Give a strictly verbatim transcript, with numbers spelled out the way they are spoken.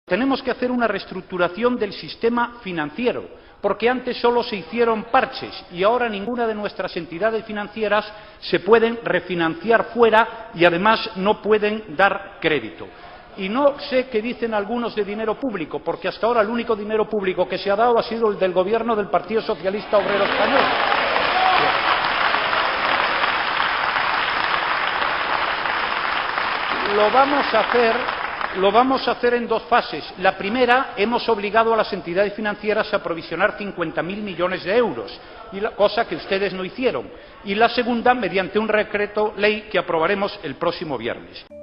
Tenemos que hacer una reestructuración del sistema financiero, porque antes solo se hicieron parches y ahora ninguna de nuestras entidades financieras se pueden refinanciar fuera y además no pueden dar crédito. Y no sé qué dicen algunos de dinero público, porque hasta ahora el único dinero público que se ha dado ha sido el del gobierno del Partido Socialista Obrero Español. Lo vamos a hacer, lo vamos a hacer en dos fases. La primera, hemos obligado a las entidades financieras a provisionar cincuenta mil millones de euros, y la, cosa que ustedes no hicieron. Y la segunda, mediante un decreto ley que aprobaremos el próximo viernes.